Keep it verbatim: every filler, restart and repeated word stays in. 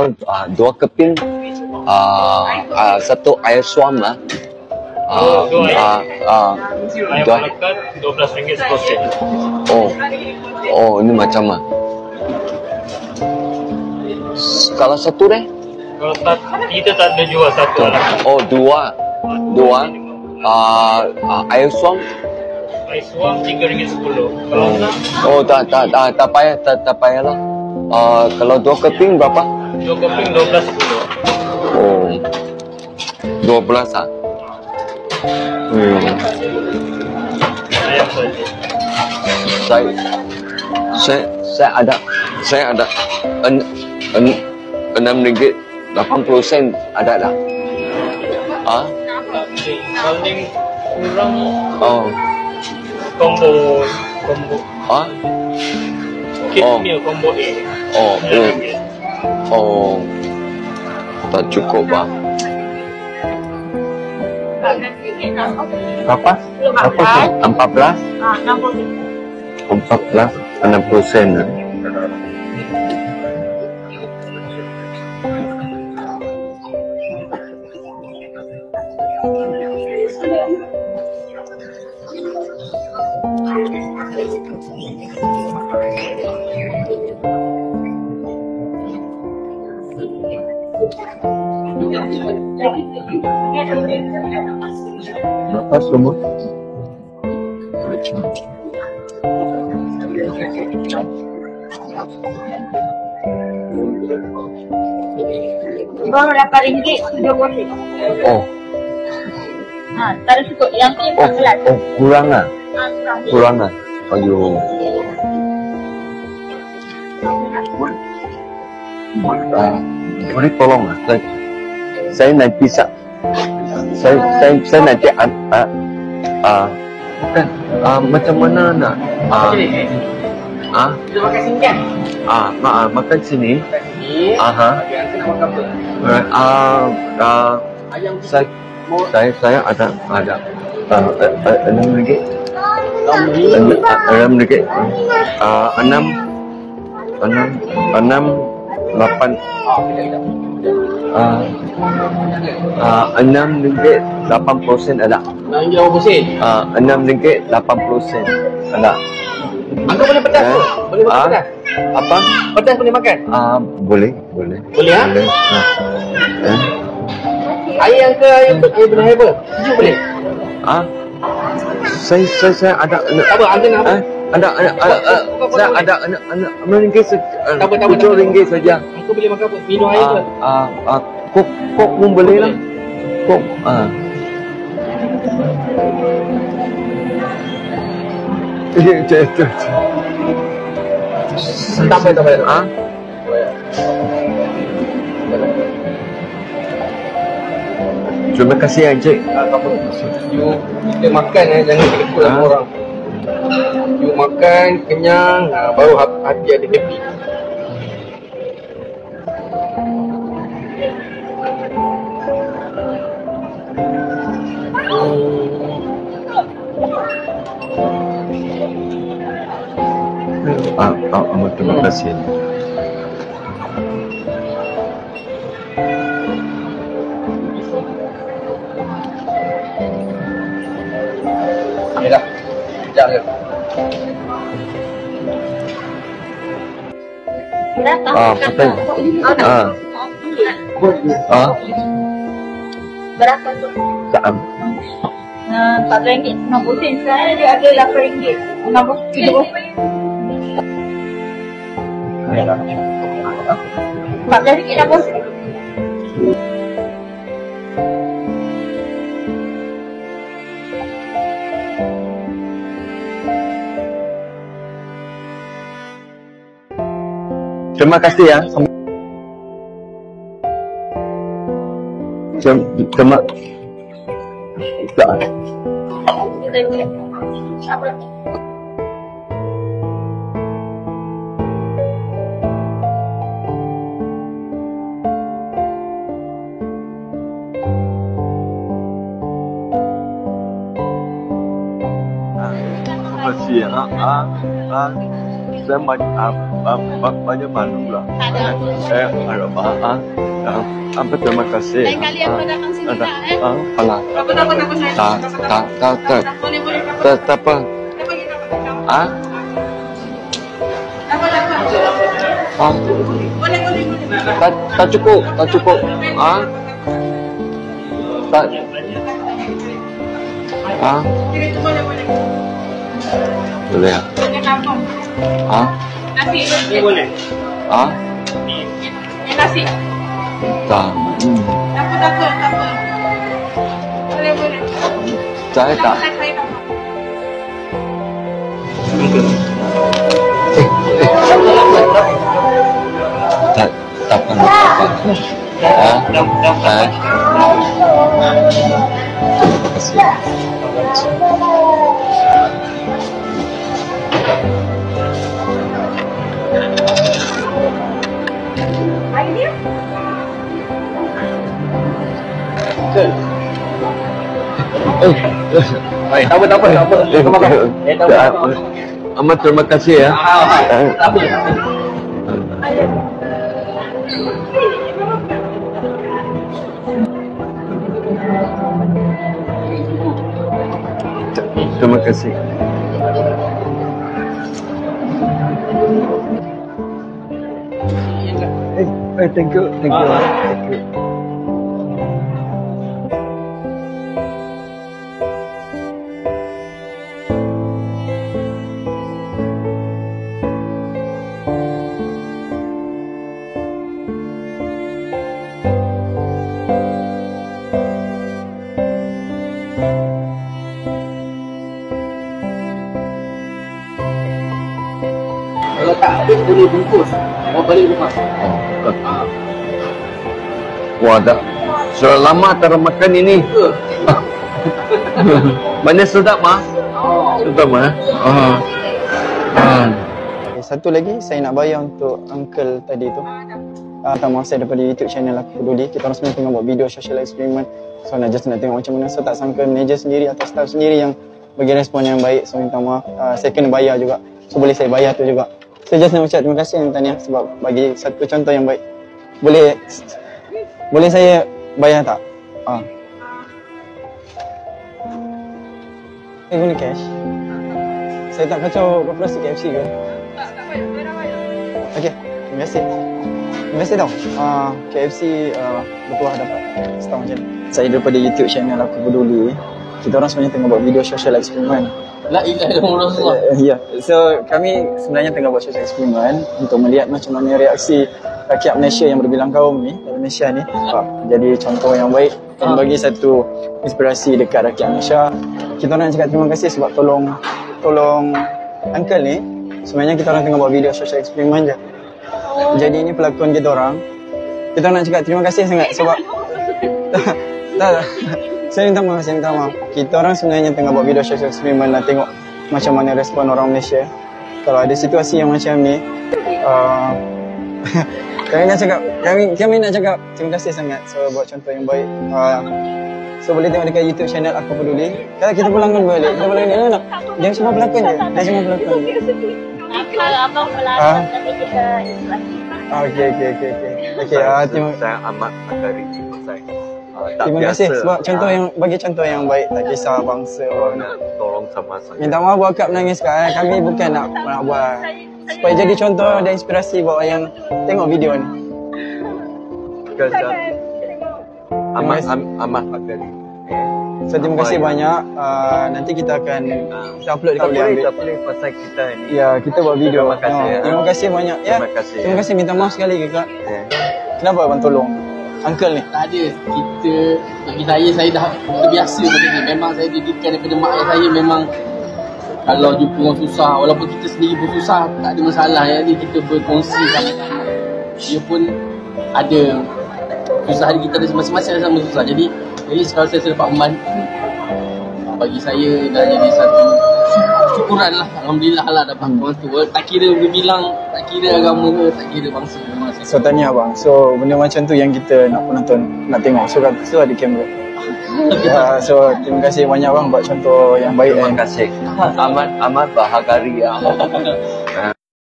berapa? Uh, dua keping, uh, uh, satu air suam lah. Uh, dua uh, uh, ayam dua. melekat dua belas ringgit seporsi. Oh, oh ini macam mana? Kalau satu deh? Kalau tak, kita tak ada jual satu anak. Oh dua, dua. Uh, uh, air suam. Air suam tiga ringgit sepuluh. Kalau enam, Oh tak tak tak tak payah tak tak payah lah. Uh, kalau dua keping berapa? dua keping dua belas sepuluh. Oh, dua belas ah. Hmm. Ayam saja. Saya, saya, saya ada, saya ada en, en, enam ringgit lapan puluh sen ada tak? Ah? Paling kurang Oh, combo combo ah? kit Oh. meal combo A. Oh, sembilan oh, ringgit. oh, tak cukup ah. Berapa? Berapa? Empat belas? Empat belas, enam puluh sen. Berapa semua? Baru lapan ringgit tujuh puluh. Oh, Ha, tak ada cukup. Yang ni oh, empat belas. oh, kurang ah, Ha, kurang. kurang ah. Ayo. Ah, boleh tolong ah, saya, saya nanti sa, saya, saya, saya nanti ah, ah, ah, bukan, ah, macam mana nak, ah, ah, Kita makan sini kan? ah, ma, ah, makan sini, Makan sini. aha, Bagi angka nak makan apa? Alright, ah, ah, Ayam saya, saya, saya ada, ada, ah, eh, eh, enam ringgit, enam, enam ringgit, ah, enam, enam, enam, lapan, Oh, kita kita. ah, ah, enam ringgit lapan puluh sen ada, Nak ringgit berapa sen? ah, enam ringgit lapan puluh sen ada. Angka boleh pedas Eh? tu? Boleh makan Ah? pedas? Apa? Pedas boleh makan? Ah, boleh, boleh. Boleh, ah? Boleh. Ah. Eh? Air yang ke air, air benar apa? Sejuk boleh? Ah, saya, saya, saya ada, Tak apa, angka nak apa? eh, ada, ada, ada, ada, saya ada, ada, ada, enam ringgit, se- eh, Tak apa, tak apa, tujuh tak apa. ringgit saja. Angka boleh makan apa? Minum air tu. Ah, ah, ah, kok, kok pun boleh lah. Kok, ah. Ya, itu, itu. Tak apa, tak apa. Ah, terima kasih Encik. Ah, tak apa. You, kita makan eh, jangan kita ikut sama Ah. orang. You makan, kenyang, ah, baru ha- hati ada happy. Ah, ah, amat terima kasih. Ya dah. Sekejap je. Berapa? Ah, betul. Ah, ah, Berapa tu? saan? Uh, empat ringgit enam puluh sen. Sekarang dia ada lapan ringgit enam puluh tujuh puluh. Empat belas ringgit enam puluh sen. Terima kasih ya. Terima, terima. Tak. Apa? Terima kasih ya. Ah, ah, saya mau, ah, ah, ba- banyak malu lah. Eh, ada apa? Ah, ah, apa terima kasih. Lain kali aku datang sini Ada, tak eh. ah, alah. Apa tak apa tak apa saya. Tak, tak, tak, tak, Boleh boleh tak apa. tak, tak apa. Tak apa kita dapat. Ah, Tak apa tak apa. ah, Boleh boleh boleh. tak, tak cukup, tak cukup. Ah, tak. Ah, Boleh boleh boleh. boleh ya. Dengan kampung. Ah, Nasi. Ini boleh. ah, Ini nasi. tak. Hmm. Tak apa tak apa tak apa. Boleh boleh. Saya tak. Saya saya tak apa. Tak, tak apa. Tak apa. Ah, ah. Terima kasih. Hari ni. Eh, Baik, tak apa, tak apa, tak apa. eh, Terima kasih. Eh, tak apa, tak apa. Amat terima kasih ya. Eh, Tak apa. Terima kasih. Eh, eh, thank you, thank you, thank you. Kalau tak habis, boleh bungkus. Bawa balik rumah. Oh, wah, dah. Sudah lama tak makan ini. Mana sedap mah? Sedap mah? Ah. Ah. Okay, satu lagi saya nak bayar untuk uncle tadi tu. Ah, tak maaf saya daripada YouTube channel Aku Peduli. Kita orang sebenarnya tengah buat video social experiment. So nak just nak tengok macam mana. So tak sangka manager sendiri atau staff sendiri yang bagi respon yang baik. So minta maaf. Ah, saya kena bayar juga. So boleh saya bayar tu juga. Saya just nak ucap terima kasih yang Tania sebab bagi satu contoh yang baik. Boleh boleh saya bayar tak? Ah. Saya guna cash. Saya tak kacau operasi K F C ke? Tak tak payah. Biar bayar. Okey, terima kasih. Terima kasih tau. Uh, K F C uh, bertuah dapat setahun macam ni. Saya daripada YouTube channel Aku Peduli. Kita orang sebenarnya tengah buat video social experiment. La ilaha illallah. Uh, ya, yeah. So kami sebenarnya tengah buat social experiment untuk melihat macam mana reaksi rakyat Malaysia yang berbilang kaum ni, dalam Malaysia ni. Uh, jadi contoh yang baik dan bagi satu inspirasi dekat rakyat Malaysia. Kita orang nak cakap terima kasih sebab tolong tolong uncle ni. Sebenarnya kita orang tengah buat video social experiment je. Jadi ini pelakon kita orang. Kita orang nak cakap terima kasih sangat sebab tak, tak, saya minta maaf, saya minta maaf. Kita orang sebenarnya tengah buat video social experiment nak tengok macam mana respon orang Malaysia. Kalau ada situasi yang macam ni, uh, kami nak cakap, kami kami nak cakap terima kasih sangat sebab buat contoh yang baik. Uh, so boleh tengok dekat YouTube channel Aku Peduli. Kalau kita pelakon balik, kita pelakon ni, nak dia semua pelakon je. Dia semua pelakon je. Kalau abang pelakon tapi kita inspirasi. Ah, okey okey okey okey. Okey, ah terima Saya amat menghargai saya. Ah, tak terima biasa. kasih sebab contoh Ah, yang bagi contoh yang baik, tak kisah bangsa orang orang. nak tolong sama saya. Minta maaf buat Kak menangis Kak. Eh. Kami bukan nak nak buat supaya jadi contoh dan inspirasi buat orang yang tengok video ni. Kerja amat am- amat menghargai. So terima kasih banyak. Uh, nanti kita akan kita upload Tak dekat boleh boleh, ambil. tak boleh pasal kita ini. Ya, kita buat video. Terima kasih, Ah, ya. terima kasih banyak. Ya. Terima kasih, Terima ya. kasih, minta maaf sekali ke Kak. Eh. Kenapa abang tolong uncle ni? Tak ada. Kita, bagi saya, saya dah terbiasa benda ni. Memang saya didikan daripada mak ayah saya memang kalau jumpa orang susah, walaupun kita sendiri pun susah, tak ada masalah. Jadi kita berkongsi sama-sama. Dia pun ada susah hari kita ada masing-masing sama susah. Jadi, jadi sekarang saya dapat membantu, bagi saya dah jadi satu syukuran lah. Alhamdulillah lah dapat membantu. Tak kira berbilang, tak kira agama ke, tak kira bangsa. Memang saya So tanya abang. So benda macam tu yang kita nak penonton nak tengok. So kan so ada kamera. Ya, so terima kasih banyak bang buat contoh yang baik. Terima And kasih. Amat amat bahagia.